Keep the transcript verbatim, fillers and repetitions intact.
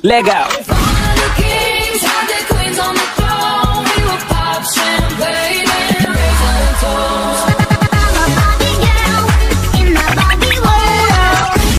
Legal. All the kings have their queens on the